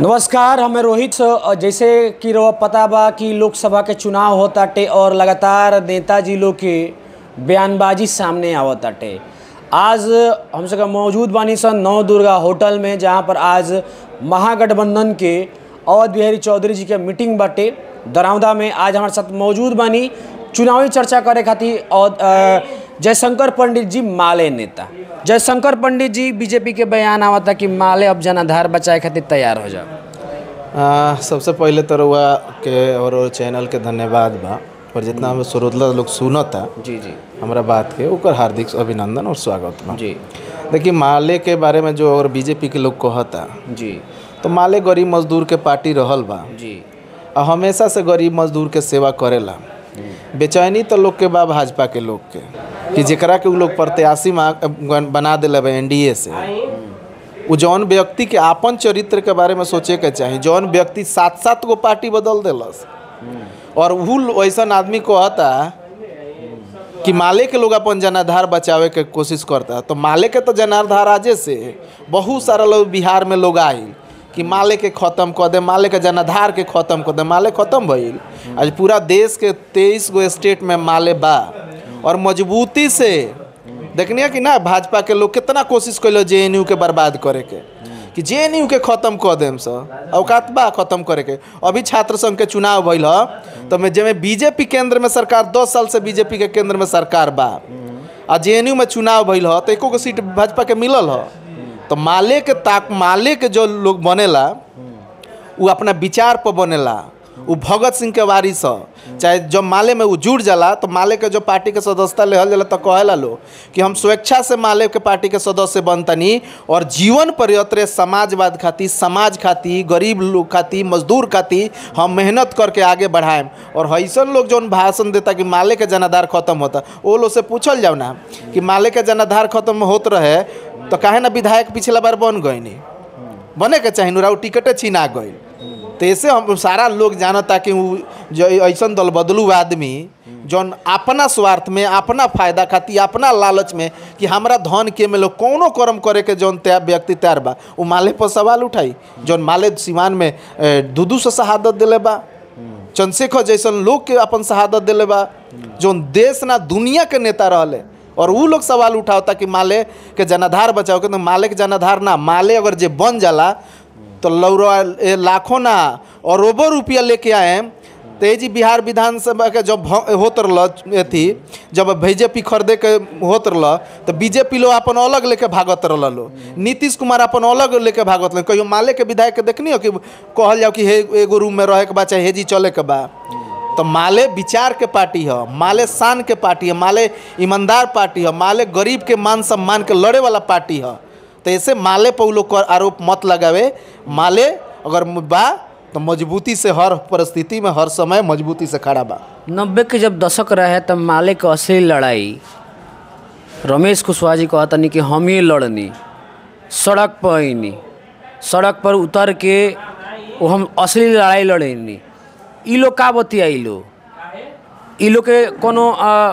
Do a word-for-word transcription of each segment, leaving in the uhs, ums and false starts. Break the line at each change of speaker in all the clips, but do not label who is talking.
नमस्कार, हमें रोहित। जैसे कि रो पता बा कि लोकसभा के चुनाव होताटे और लगातार नेताजी लोग के बयानबाजी सामने आवताटे। आज हम सब मौजूद बानी सन नौ दुर्गा होटल में, जहां पर आज महागठबंधन के अवध बिहारी चौधरी जी के मीटिंग बाटे दरौदा में। आज हमारे साथ मौजूद बानी चुनावी चर्चा करे खातिर और जयशंकर पंडित जी, माले नेता। जयशंकर पंडित जी, बीजेपी के बयान आवा था कि माले अब जनाधार बचाए खातिर तैयार हो जाओ।
सबसे पहले तो रउआ के और चैनल के धन्यवाद बा, और जितना हम श्रोता लोग सुनता
जी जी
हमारा बात के ओकर हार्दिक अभिनंदन और स्वागत बा।
जी
देखिए, माले के बारे में जो और बीजेपी के लोग कहता
जी,
तो माले गरीब मजदूर के पार्टी रहल बा
जी,
और हमेशा से गरीब मजदूर के सेवा करेला। बेचैनी तो लोग के बा भाजपा के लोग के कि जेकरा के उ लोग प्रत्याशी बना दिले बा एनडीए से, उ जौन व्यक्ति के आपन चरित्र के बारे में सोचे के चाही। जौन व्यक्ति सात सात गो पार्टी बदल दिलस और उ ऐसा आदमी कहता कि माले के लोग अपन जनाधार बचावे के कोशिश करता, तो माले के तो जनाधार आजे से बहुत सारा लोग बिहार में लोग आए कि माले के ख़त्म कर दे, माले के जनाधार के ख़त्म कर दे। माले ख़त्म भइल। आज पूरा देश के तेईस गो स्टेट में माले बा और मजबूती से देखनी है कि ना भाजपा के लोग कितना कोशिश कैलो जे एन यू के बर्बाद करे के, कि जे एन यू के ख़त्म कर देम सर औकात बा ख़त्म करे के। अभी छात्र संघ के चुनाव भइल ह, तो मैं जब बीजेपी केंद्र में सरकार दस साल से बीजेपी के केंद्र में सरकार बा आ जे एन यू में चुनाव भइल ह, तो एको गो सीट भाजपा के मिलल ह। तो माले के ताक माले के जो लोग बनेला वो अपना विचार पर बनेला। वो भगत सिंह के वारिस ह। चाहे जब माले में वो जुड़ जाला तो माले के जो पार्टी के सदस्यता लेहल जाला तो कहेला लोग कि हम स्वेच्छा से माले के पार्टी के सदस्य बनतनी और जीवन पर्यंत समाजवाद खातिर, समाज खातिर, गरीब लोग खातिर, मजदूर खातिर हम मेहनत करके आगे बढ़ाएम। और ऐसन लोग जो भाषण देता कि माले के जनाधार खत्म होता, वो लोग से पूछल जाओ ना कि माले के जनाधार खत्म होत रहे तो काहे ना विधायक पिछला बार बन गए नहीं बने के चाहिए नुरा टिकटे छीना गई। तो ऐसे हम सारा लोग जानता कि जो ऐसा दल बदलू आदमी जौन अपना स्वार्थ में, अपना फायदा खातिर, अपना लालच में कि हमारा धन के में लोग कौनो कर्म करे के जौन तैयार व्यक्ति तैयार बा, वो माले पर सवाल उठाई। जौन माले सिवान में दू दू से शहादत दिले बा, चंद्रशेखर जैसन लोग के अपन शहादत दिले बा, जौन देश ना दुनिया के नेता रहले, और वो लोग सवाल उठावता कि माले के जनाधार बचाओ के। तो माले के जनाधार ना, माले अगर जे बन जाला तो लौरा लाखों ना और अरबों रुपया लेके आए। तो ये जी बिहार विधानसभा के जब होत रहा थी, जब बीजेपी खरीदे के होत रहा, तो बीजेपी लोग अपन अलग लेके भागत रहा लो, नीतीश कुमार अपन अलग लेके भागत रहे। कहियो माले के विधायक के देखनी हो कि कहल जाओ कि हे एगो रूम में रहे के बा, चाहे हेजी चले के बा। तो माले विचार के पार्टी है, माले शान के पार्टी है, माले ईमानदार पार्टी है, माले गरीब के मान सम्मान के लड़े वाला पार्टी है। तो ऐसे माले पर लोग आरोप मत लगावे। माले अगर बा तो मजबूती से हर परिस्थिति में, हर समय मजबूती से खड़ा बा।
नब्बे के जब दशक रहे तब माले के असली लड़ाई रमेश कुशवाहा जी कहता नहीं कि हम ही लड़नी, सड़क पर आईनी, सड़क पर उतर के वो हम असली लड़ाई लड़ेनी। ई लोग का बतिया, ई लोग ई लोग के कोनो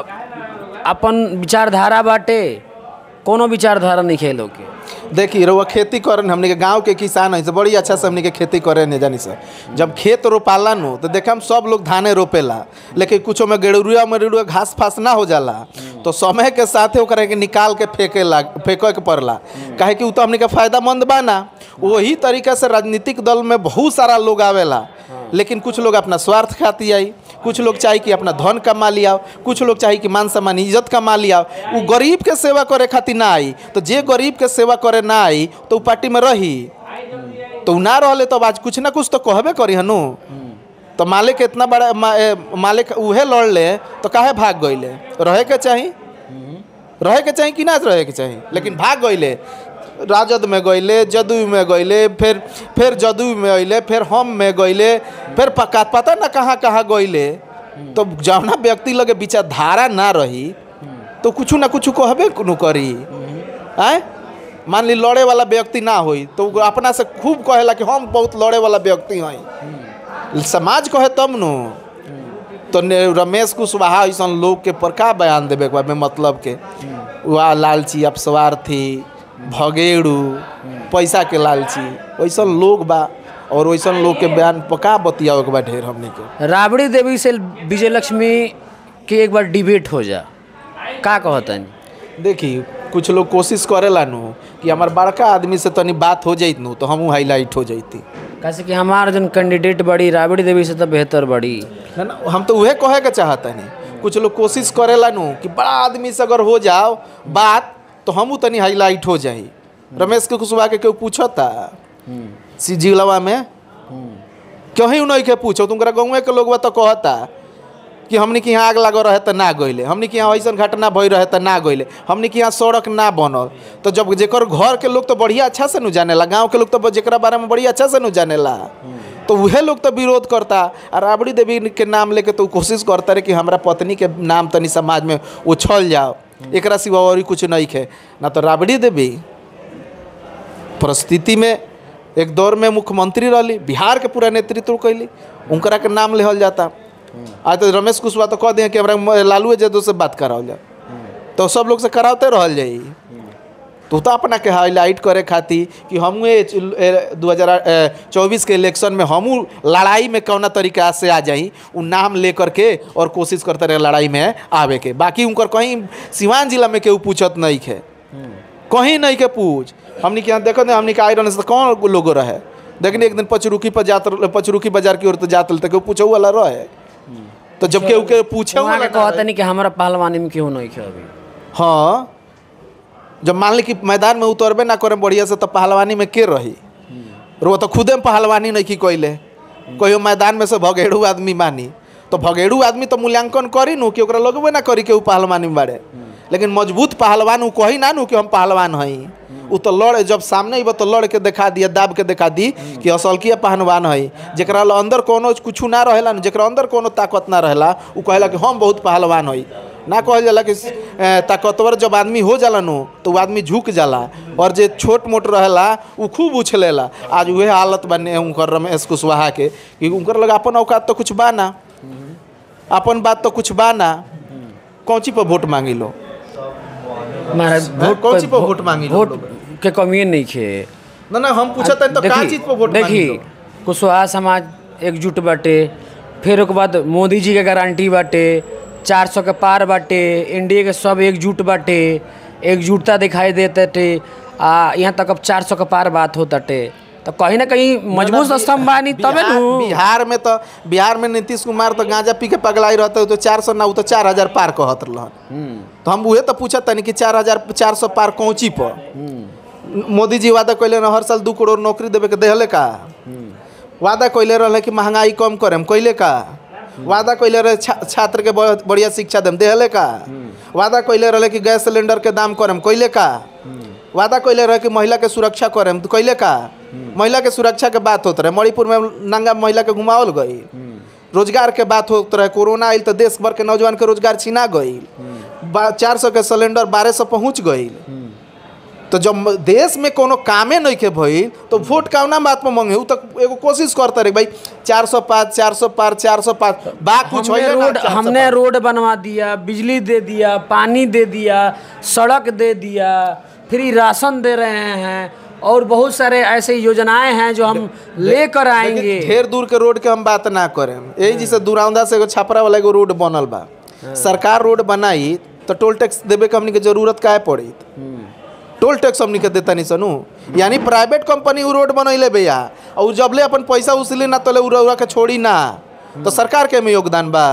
अपन विचारधारा बाटे, कोनो विचारधारा नहीं खेलो के।
देखिए रउआ खेती करें, हमने के गांव के किसान है से बड़ी अच्छा से हमने के खेती करे नहीं जानी से। जब खेत रोपाला नो तो देखा हम सब लोग धाने रोपेला, लेकिन कुछ में गेड़ुरिया मरुआ घास फास ना हो जाला तो समय के साथ ओकरा के निकाल के फेंके ला फेंके के पड़ला, काहे कि उ तो हमने के फायदामंद बा ना। वही तरीका से राजनीतिक दल में बहुत सारा लोग आवेला, लेकिन कुछ लोग अपना स्वार्थ खातिर आई, कुछ लोग चाहे कि अपना धन कमा लिया, कुछ लोग चाहे कि मान सम्मान इज्जत कमा लिया। वो गरीब के सेवा करे खातिर ना आई। तो जे गरीब के सेवा करे ना आई तो वो पार्टी में रही, तो ना रहले तो आज कुछ ना कुछ तो कहबे करी हनु। तो माले के इतना बड़ा मा, माले उहे लड़ ले तो काहे भाग गईले? रहे के चाहिए, रहे के चाहिए कि ना रहे के चाहिए, लेकिन भाग गईले। राजद में गईले, जदयू में गईले, फिर फिर जदयू में अइले, फिर हम में गईले, फिर पका पता ना कहाँ कहाँ गईले। तो जौना व्यक्ति लगे विचारधारा ना रही तो कुछ ना कुछ कहबे न करी। आए मान ली लड़े वाला व्यक्ति ना होई तो अपना से खूब कहेला कि हम बहुत लड़े वाला व्यक्ति हई, समाज कहे तब नो। तो रमेश कुशवाहा ऐसा लोग के पर का बयान देवे में मतलब के वह लालची, अपस्वार्थी, भगेड़ू, पैसा के लालची, वैसा लोग बा। और वैसन लोग के बयान पका बतियावे के बा ढेर हमनी के।
राबड़ी देवी से विजय लक्ष्मी के एक बार डिबेट हो जा, का कहतन?
देखी कुछ लोग कोशिश करेला नु कि हमार बड़का आदमी से तनी बात हो जाइत नु तो हमहू हाईलाइट हो जाती।
कैसे कि हमार जन कैंडिडेट बड़ी राबड़ी देवी से तो बेहतर बड़ी
ना ना, हम तो वह कहे के चाहता नहीं। कुछ लोग कोशिश करेला नु कि बड़ा आदमी से अगर हो जाओ बात तो हमहू तनी हाईलाइट हो जाई। रमेश के कुशवाहा के क्यों पूछता सी जिलवा में क्यों ही नहीं के पूछो, तुमरा गाँव के लोग तो कहता कि हमने के यहाँ आग लगो रहे तो ना गइले, हमने के यहाँ ऐसा घटना भई रहे तो ना गइले, हमने के यहाँ सड़क ना बनल। तो जब जेकर घर के लोग तो बढ़िया अच्छा से नु जानेला, गांव के लोग तो जेकरा बारे में बढ़िया अच्छा से नु जानेला, तो वह लोग तो विरोध करता। और राबड़ी देवी के नाम लेके तो कोशिश करता रहे कि हमारा पत्नी के नाम तनी समाज में उछल जाओ, एकरा सिवा और कुछ नहीं है ना। तो राबड़ी देवी परिस्थिति में एक दौर में मुख्यमंत्री रही, बिहार के पूरा नेतृत्व कैली, उनकरा के नाम लेहल जाता। आज तो रमेश कुशवाहा तो कह दिए कि हमारा लालू यादव से बात कराओ जाए, तो सब लोग से कराते रहल जाई। तो तो अपना के हाईलाइट करे खातिर कि हम दो हज़ार चौबीस के इलेक्शन में हम लड़ाई में कौना तरीका से आ जाई, उ नाम लेकर के और कोशिश करते रहे लड़ाई में आवे के। बाकी उनकर कहीं सिवान जिला में केहू पूछत नहीं है, कहीं नहीं के पूछ। हमने के यहाँ देखो ना, हमने के आयरन से कौन लोग रहे, लेकिन एक दिन पचरुखी पर जात पचरुखी बाजार की ओर तो जात तो केहू पूछे वाला रहे। तो जब केहू के पूछे वाला
कहता नहीं कि हमारा पहलवानी में क्यों नहीं है अभी।
हाँ, जब मान ली कि मैदान में उतरबे ना करे बढ़िया से तो पहलवानी में के रही, वो तो खुदे में पहलवानी नहीं की कोइले, कोई मैदान में से भगेड़ू आदमी मानी तो भगेड़ू आदमी तो मूल्यांकन करी नु कि ओकरा लगबे ना करी कि उ पहलवानी में बाड़े। लेकिन मजबूत पहलवान उ कही ना नु कि हम पहलवान हई, उ तो लड़ जब सामने अइबो तो लड़ के दिखा दिया, दाब के दिखा दी कि असलकिया पहलवान हई। जेकरा अंदर कोनो कुछ ना रहेला, जेकरा अंदर कोनो ताकत ना रहेला, उ कहेला कि हम बहुत पहलवान हई। ना कहल जाला कि ताकतवर जब आदमी हो जाला नु तो वो आदमी झुक जाला, और जे छोट मोट रहेला उ खूब उछलेला। आज वह हालत बने उनकर रमेश कुशवाहा के कि उनकर लगा अपन औकात तो कुछ बा ना, अपन बात तो कुछ बा ना, कौची पर वोट मांगी लो
महाराज? वोट
कौची पर वोट मांगी लो?
वोट के कमी नहीं है
ना ना, हम पूछत हैं तो का चीज पर वोट मांगी लो?
देखी कुशवाहा समाज एकजुट बाटे, फिर ओके बाद मोदी जी के गारंटी बाटे, चार सौ के पार बाटे, एनडीए के सब एकजुट बाटे, एकजुटता दिखाई देते। आ यहाँ तक अब चार सौ के पार बात होताटे, तो कहीं ना कहीं मजबूत स्तंभ बानी तबे नु।
बिहार में तो बिहार में नीतीश कुमार तो गांजा पी के पगलाई रहते तो चार सौ ना, वो तो चार हजार पार कहत रहन। तो हम उहे तो पूछत तनी कि चार हजार चार सौ पार कौची पर। मोदी जी वादा कैले हर साल दू करोड़ नौकरी देवे के देहले का, वादा कैले रहे कि महंगाई कम करेम कैले का, वादा कैले रहे छा, छात्र के बढ़िया शिक्षा देम देहले का, वादा कैले रहे कि गैस सिलेंडर के दाम करेम कैले का, वादा कैले रहे कि महिला के सुरक्षा करेम कैले का। महिला के सुरक्षा के बात होते रहे, मणिपुर में नंगा महिला के घुमावल गई, रोजगार के बात होते रहे, कोरोना आयल तो देश भर के नौजवान के रोजगार छीना गई, चार सौ के सिलेंडर बारह सौ पहुँच गई। तो जब देश में कोनो कामे नहीं के भई तो वोट कौना बात पर मांगे? तक एगो कोशिश करता रहे भाई चार सौ पाँच चार सौ पार चार सौ पाँच बा कुछ
हमने रोड हमने रोड बनवा दिया, बिजली दे दिया, पानी दे दिया, सड़क दे दिया, फ्री राशन दे रहे हैं, और बहुत सारे ऐसे योजनाएं हैं जो हम लेकर आएंगे।
ढेर दूर के रोड के हम बात ना करें, यही जैसे दूरावंदा से एगो छपरा वाला एगो रोड बनल बा, सरकार रोड बनाई तो टोल टैक्स देवे के हमनी के जरूरत काहे पड़ी? टोल टैक्स हमनी के देता नहीं सनू, यानी प्राइवेट कंपनी उ रोड बनैले भैया, और जब ले अपन पैसा उसूली ना तले उरा के छोड़ी ना, तो सरकार के में योगदान बा।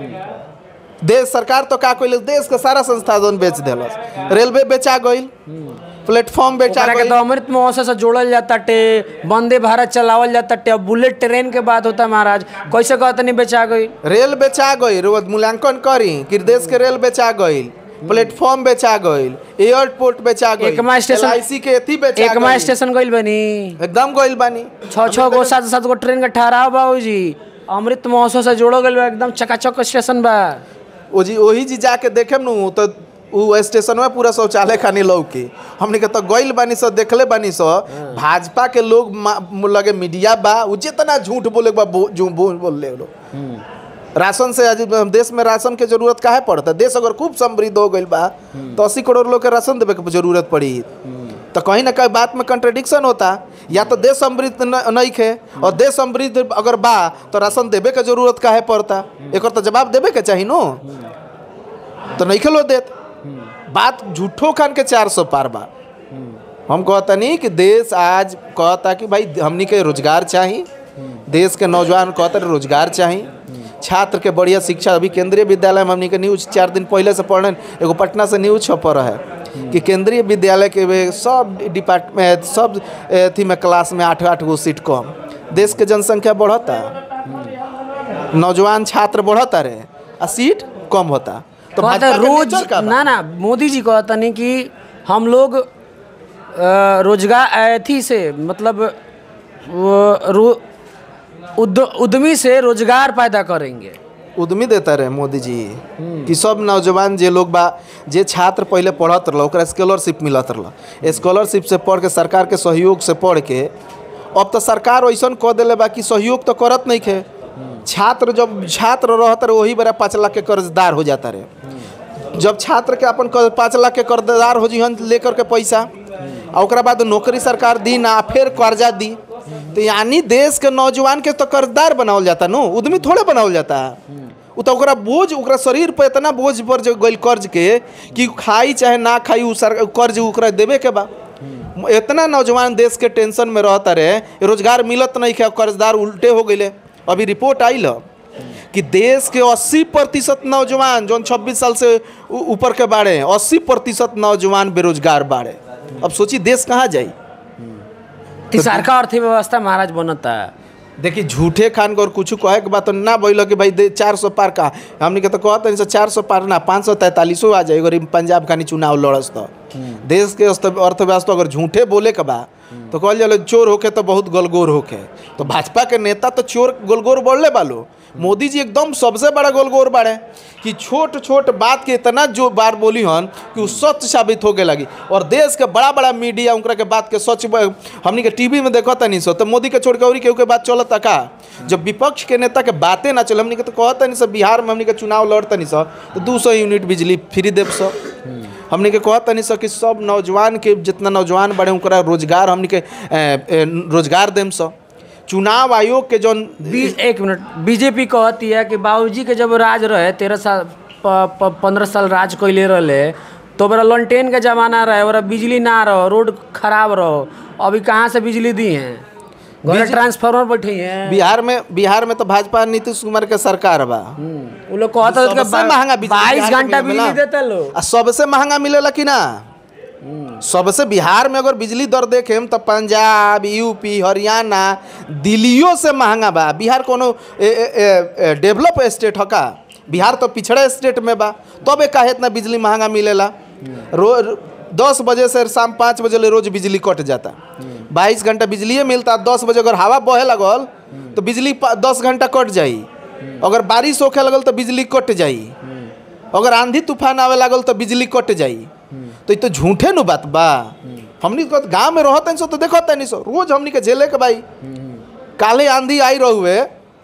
देश सरकार तो का कइले, देश के सारा संसाधन बेच देलस, रेलवे बेचा गइल, प्लेटफॉर्म बेचा गइल,
तो अमृत महोत्सव से जोड़ल जाता टे, वंदे भारत चलावल जाता टे, अब बुलेट ट्रेन के बात होता महाराज, कैसे कहते नहीं बेचा गई?
रेल बेचा गई, रोज मूल्यांकन करी कि देश के रेल बेचा गई, प्लेटफॉर्म बेचा गइल, एयरपोर्ट बेचा गइल,
एकमा स्टेशन
एलआईसी के एथी बेचा गइल,
एकमा स्टेशन गइल बनी,
एकदम गइल बानी,
छह छह गो सात सात गो ट्रेन का ठहराव बाबूजी, अमृत महोत्सव से जोड़ो गइल बा, एकदम चकाचक स्टेशन बा।
ओ जी ओही जी जाके देखेम नु तो उ स्टेशन में पूरा शौचालय खानी लौकी, हमने के तो गइल बानी सो देखले बानी सो। भाजपा के लोग लगे मीडिया बा, उ जितना झूठ बोले बा झूठ बोल ले लो। राशन से आज देश में राशन के जरूरत काहे पड़ता? देश अगर खूब समृद्ध हो गई बा तो अस्सी करोड़ लोग के राशन देवे के जरूरत पड़ी, तो कहीं ना कहीं बात में कंट्रडिक्शन होता। या तो देश समृद्ध नहीं खे, और देश समृद्ध अगर बा तो राशन देवे के जरूरत काहे पड़ता, एक तो जवाब देवे के चाहिए नो, तो नहीं खेलो देत। बात झूठो खान के चार सौ पार बा। हम कहता नहीं कि देश आज कहता कि भाई हमनी के रोजगार चाहिए, देश के नौजवान कहता रोजगार चाहिए, छात्र के बढ़िया शिक्षा। अभी केंद्रीय विद्यालय में हमनी के न्यूज चार दिन पहले से पढ़े, एगो पटना से न्यूज छपर है कि केंद्रीय विद्यालय के वे सब डिपार्टमेंट सब अथी में क्लास में आठ आठ गो सीट कम। देश के जनसंख्या बढ़ता, नौजवान छात्र बढ़ता रहे आ सीट कम होता, तो
रोज ना ना मोदी जी कहता नहीं कि हम लोग रोजगार अथी से मतलब उद्यमी से रोजगार पैदा करेंगे।
उद्यमी देता रहे मोदी जी कि सब नौजवान जे लोग बा, जे छात्र पहले पढ़त रहा ओकरा स्कॉलरशिप मिलत रहा, स्कॉलरशिप से पढ़ के सरकार के सहयोग से पढ़ के अब तो सरकार वैसा कह दिले बा कि सहयोग तो करत नहीं खे। छात्र जब छात्र रहता रहे वही बड़ा पाँच लाख के कर्जदार हो जाता रहे। जब छात्र के अपन पाँच लाख के कर्जदार हो जिहन लेकर के पैसा, और बाद नौकरी सरकार दी ना फिर कर्जा दी, तो यानी देश के नौजवान के तो कर्जदार बनावल जाता नो, उद्यमी थोड़े बनावल जाता है। वो तो ओकरा बोझ, ओकरा शरीर पर इतना बोझ पर जो गई कर्ज के कि खाई चाहे ना खाई उ कर्ज ओकरा देवे के बा। इतना नौजवान देश के टेंशन में रहता रहे, रोजगार मिलत नहीं खे, कर्जदार उल्टे हो गए। अभी रिपोर्ट आइल कि देश के अस्सी प्रतिशत नौजवान जो छब्बीस साल से ऊपर के बाड़े, अस्सी प्रतिशत नौजवान बेरोजगार बाड़े। अब सोची देश कहाँ जाई।
तिसार का अर्थव्यवस्था महाराज बनता है।
देखिए झूठे खान को और कुछ कहे के बात तो ना बोलो कि भाई चार सौ पार का हमने के तो कहते हैं चार सौ पार ना पाँच सौ तैंतालीसो आ जाए गरीब पंजाब खानी चुनाव लड़स तो देश के अर्थव्यवस्था अगर झूठे बोले के बा तो कहल जाए चोर होके तो बहुत गोलगोर होके। तो भाजपा के नेता तो चोर गोलगोर बोलने वालो, मोदी जी एकदम सबसे बड़ा गोलगोर बाड़े कि छोट छोट बात के इतना जो बार बोली हन कि वो सच साबित होके लगी। और देश के बड़ा बड़ा मीडिया उनका के बात के सच हमनी के टीवी में देखता नहीं सो, तो मोदी के छोड़ के और केहू के बात चलता का। जब विपक्ष के नेता के बातें ना चले, हमनी के तो कहता नहीं सो बिहार में हमनी के चुनाव लड़ता नहीं सो तो दो सौ यूनिट बिजली फ्री देव सो। हमने के कहता नहीं सो कि सब नौजवान के जितना नौजवान बढ़े उनका रोजगार हमने के रोजगार देम सो। चुनाव आयोग के जौन
एक मिनट बीजेपी कहती है कि बाबूजी के जब राज रहे तेरह साल पंद्रह साल राज कैले रहे तो बड़ा लॉन्टेन के जमाना रहे, बड़ा बिजली ना रहो, रोड खराब रहो, अभी कहाँ से बिजली दी हैं, घर ट्रांसफार्मर बैठे हैं।
बिहार में बिहार में तो भाजपा नीतीश कुमार के सरकार बा,
वो लोग कहता है सबसे महंगा बाईस घंटा बिजली देते लोग,
सबसे महंगा मिलेला कि ना। सबसे बिहार में अगर बिजली दर देखे तो पंजाब, यूपी, हरियाणा, दिल्लियों से महंगा बा। बिहार कोनो डेवलप स्टेट है का? बिहार तो पिछड़ा स्टेट में बा, तब तो काहे इतना बिजली महंगा मिलेला। रोज दस बजे से शाम पाँच बजे ले रोज बिजली कट जाता, बाईस घंटा बिजली मिलता। दस बजे अगर हवा बहे लगल तो बिजली दस घंटा कट जाई, अगर बारिश होखे लगल तो बिजली कट जाई, अगर आंधी तूफान आवे लगल तो बिजली कट जाई। तो ये तो झूठे नु बात बा। हमनी तो गाँव में रहते हैं सो तो देखते नहीं सो रोज हमनी के झेले के भाई। काले आंधी आई रहुए,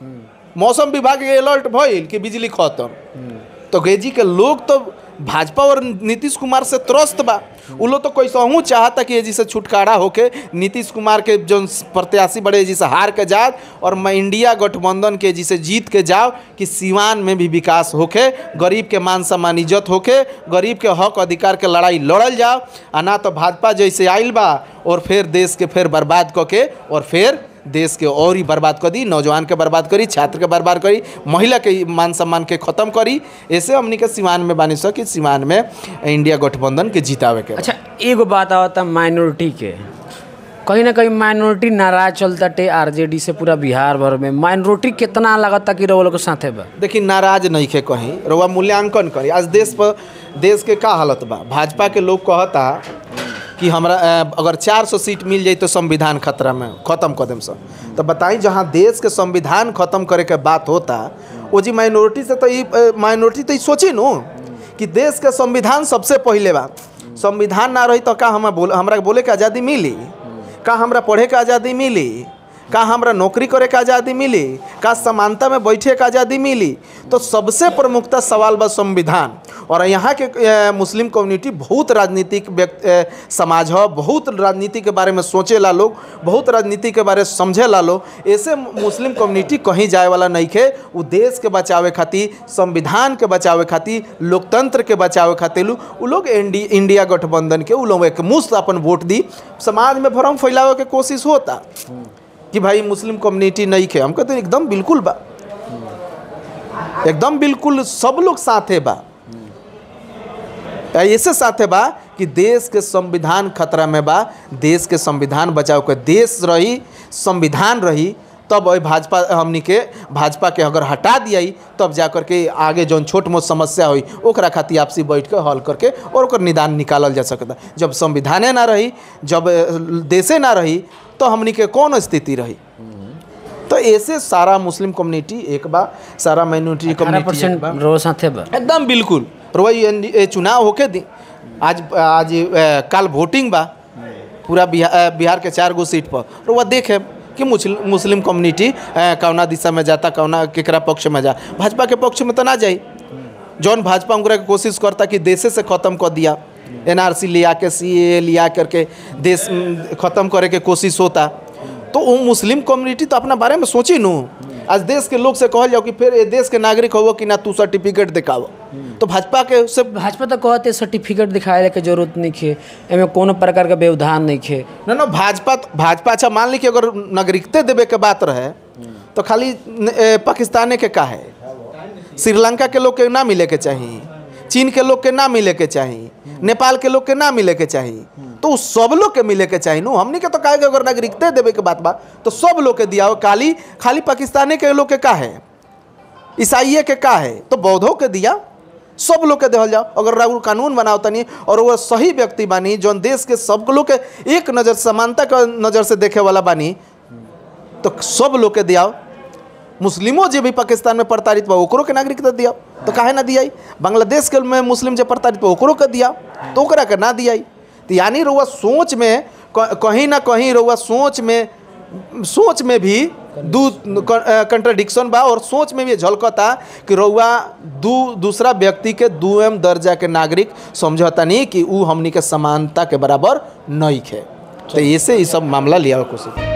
मौसम विभाग के अलर्ट भइल कि बिजली खत्म, तो गेजी के लोग तो भाजपा और नीतीश कुमार से त्रस्त बा। उ लोग तो कैसा चाहता कि एजी से छुटकारा होके नीतीश कुमार के जो प्रत्याशी बड़े एजी से हार के जाए और मैं इंडिया गठबंधन के एजी से जीत के जाओ कि सीवान में भी विकास होके, गरीब के मान सम्मान इज्जत होके, गरीब के हक अधिकार के लड़ाई लड़ल जाओ। आ ना तो भाजपा जैसे आइल बा और फिर देश के फिर बर्बाद करके और फिर देश के और ही बर्बाद कर दी, नौजवान के बर्बाद करी, छात्र के बर्बाद करी, महिला के मान सम्मान के खत्म करी। ऐसे हमनी के सीमान में बानी सो कि सीमान में इंडिया गठबंधन के जीतावे के।
अच्छा एगो बात आवता माइनॉरिटी के, कहीं ना कहीं माइनॉरिटी नाराज चलता टे आरजेडी से पूरा बिहार भर में। माइनॉरिटी कितना लगता कि रउआ लोग के साथे बा?
देखिए नाराज नहीं खे, कहीं रउआ मूल्यांकन करी। आज देश पर देश के का हालत बा। भाजपा के लोग कहता कि हमरा अगर चार सौ सीट मिल जाए तो संविधान खतरा में ख़त्म कर देम सब। तो बताई जहाँ देश के संविधान ख़त्म करे के बात होता वो जी माइनॉरिटी से तो ये माइनॉरिटी तो ये सोची नो कि देश के संविधान सबसे पहले बा। संविधान ना रही तो का हम बोल हमरा बोले के आज़ादी मिली, का हमरा पढ़े के आज़ादी मिली, का हमरा नौकरी करे के आज़ादी मिली, का समानता में बैठे के आज़ादी मिली। तो सबसे प्रमुखता सवाल बा संविधान। और यहाँ के अ, मुस्लिम कम्युनिटी बहुत राजनीतिक व्यक्ति समाज है, बहुत राजनीति के बारे में सोचेला लोग, बहुत राजनीति के बारे में समझेला लोग। ऐसे मुस्लिम कम्युनिटी कहीं जाए वाला नहीं खे। वो देश के बचावे खातिर, संविधान के बचावे खातिर, लोकतंत्र के बचावे खातिर वो लोग इंडिया गठबंधन के वो लोग एक मुफ्त अपन वोट दी। समाज में भ्रम फैलावे के कोशिश होता कि भाई मुस्लिम कम्युनिटी नहीं खे। हम कहते एकदम बिल्कुल बा, एकदम बिल्कुल सब लोग साथे बा। ऐसे साथे बा कि देश के संविधान खतरा में बा, देश के संविधान बचाव के, देश रही संविधान रही तब वही भाजपा हमनी के भाजपा के अगर हटा दिया तब जा करके आगे जौन छोट मोट समस्या हुई ओकरा खातिर आपसी बैठ के हल करके और ओकर निदान निकालल जा सकता। जब संविधाने ना रही, जब देशे ना रही तो हमनी के कौन स्थिति रही। तो ऐसे सारा मुस्लिम कम्युनिटी एक बा, सारा माइनॉरिटी कम्युनिटी एक बा,
रो साथे बा
एकदम बिल्कुल। रोई चुनाव होके दी आज आज ए, कल वोटिंग बा पूरा बिहार बिहार के चार गो सीट पर। रोवा देखे कि मुस्लिम कम्युनिटी कौना दिशा में जाता, कौना केकरा पक्ष में जा। भाजपा के पक्ष में तो ना जाई। जौन भाजपा उनका की कोशिश करता कि देशे से ख़त्म कर दिया, एनआरसी लिया के, सीए लिया करके देश ख़त्म करे के कोशिश होता। तो वो मुस्लिम कम्युनिटी तो अपना बारे में सोची नू। आज देश के लोग से कहल जाओ कि फिर ये देश के नागरिक हो कि ना तू सर्टिफिकेट दिखाओ, तो भाजपा के से
भाजपा तो कहते सर्टिफिकेट दिखाए के जरूरत नहीं है, एमें कोनो प्रकार का व्यवधान नहीं है।
ना ना भाजपा भाजपा अच्छा मान ली कि अगर नागरिकता देवे के बात रहे तो खाली पाकिस्तान के का है, श्रीलंका के लोग के ना मिले के चाहिए, चीन के लोग के ना मिले के चाहिए, नेपाल के लोग के ना मिले के चाहिए, तो सब लोग के मिले के चाहिए नो। हमने के तो कहे अगर नागरिकता देवे के बात बा तो सब लोग के दिया। खाली खाली पाकिस्तानी के लोग के का है, ईसाई के का है, तो बौद्धों के दिया, सब लोग के देहल जाओ। अगर राहुल कानून बनाओ तनी और वो सही व्यक्ति बानी जौन देश के सब लोग के एक नज़र समानता के नज़र से देखे वाला बानी तो सब लोग के दियाओ। मुस्लिमों जो भी पाकिस्तान में प्रताड़ित बा ओकरो के नागरिकता दिया, तो काहे ना दिया। बांग्लादेश के में मुस्लिम जो प्रताड़ित बा ओकरो के दिया, तो ओकरा के ना दिया। तो यानी रउआ सोच में कहीं ना कहीं रउआ सोच में सोच में भी दू कंट्राडिक्शन बा और सोच में भी झलकता कि रउआ दू दूसरा व्यक्ति के दुएम दर्जा के नागरिक समझता नहीं कि ऊ हमनी के समानता के बराबर नहीं है। तो ऐसे ही सब मामला लिया कोशिश।